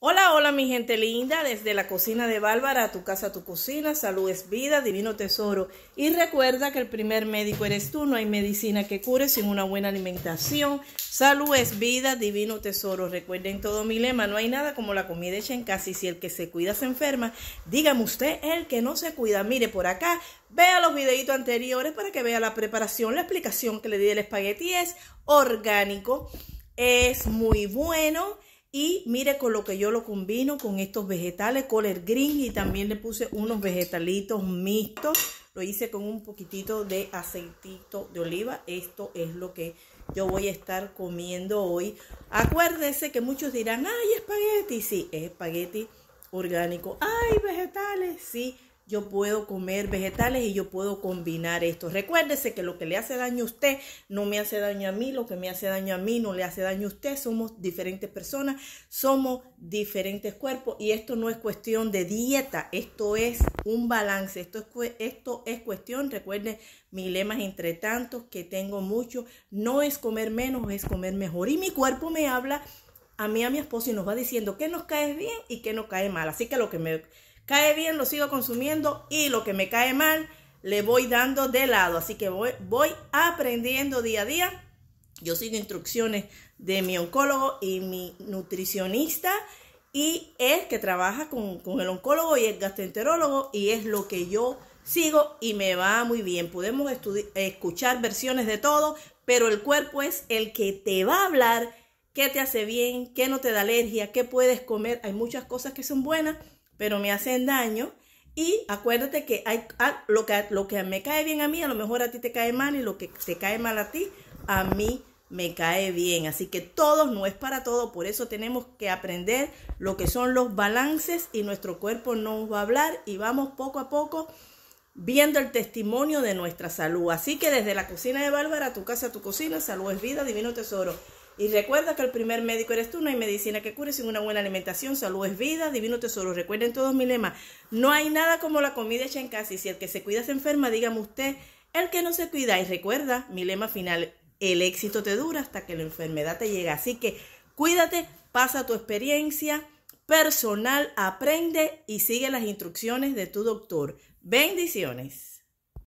Hola, hola mi gente linda, desde la cocina de Bárbara a tu casa, a tu cocina, salud es vida, divino tesoro. Y recuerda que el primer médico eres tú, no hay medicina que cure sin una buena alimentación. Salud es vida, divino tesoro. Recuerden todo mi lema, no hay nada como la comida hecha en casa y si el que se cuida se enferma, dígame usted el que no se cuida. Mire por acá, vea los videitos anteriores para que vea la preparación, la explicación que le di del espagueti es orgánico, es muy bueno. Y mire con lo que yo lo combino con estos vegetales, collard green, y también le puse unos vegetalitos mixtos. Lo hice con un poquitito de aceitito de oliva. Esto es lo que yo voy a estar comiendo hoy. Acuérdense que muchos dirán, ay, espagueti. Sí, es espagueti orgánico. Ay, vegetales. Sí, yo puedo comer vegetales y yo puedo combinar esto. Recuérdese que lo que le hace daño a usted no me hace daño a mí, lo que me hace daño a mí no le hace daño a usted. Somos diferentes personas, somos diferentes cuerpos y esto no es cuestión de dieta, esto es un balance, esto es cuestión, recuerden, mi lema es entre tantos que tengo mucho, no es comer menos, es comer mejor. Y mi cuerpo me habla a mí, a mi esposo y nos va diciendo qué nos cae bien y qué nos cae mal. Así que lo que me cae bien lo sigo consumiendo y lo que me cae mal le voy dando de lado. Así que voy aprendiendo día a día. Yo sigo instrucciones de mi oncólogo y mi nutricionista y es que trabaja con el oncólogo y el gastroenterólogo y es lo que yo sigo y me va muy bien. Podemos escuchar versiones de todo, pero el cuerpo es el que te va a hablar qué te hace bien, qué no te da alergia, qué puedes comer. Hay muchas cosas que son buenas, pero me hacen daño. Y acuérdate que lo que me cae bien a mí, a lo mejor a ti te cae mal, y lo que te cae mal a ti, a mí me cae bien. Así que todo no es para todo, por eso tenemos que aprender lo que son los balances y nuestro cuerpo nos va a hablar y vamos poco a poco viendo el testimonio de nuestra salud. Así que desde la cocina de Bárbara a tu casa, a tu cocina, salud es vida, divino tesoro. Y recuerda que el primer médico eres tú, no hay medicina que cure sin una buena alimentación, salud es vida, divino tesoro. Recuerden todos mi lema, no hay nada como la comida hecha en casa y si el que se cuida se enferma, dígame usted el que no se cuida. Y recuerda mi lema final, el éxito te dura hasta que la enfermedad te llega. Así que cuídate, pasa tu experiencia personal, aprende y sigue las instrucciones de tu doctor. Bendiciones.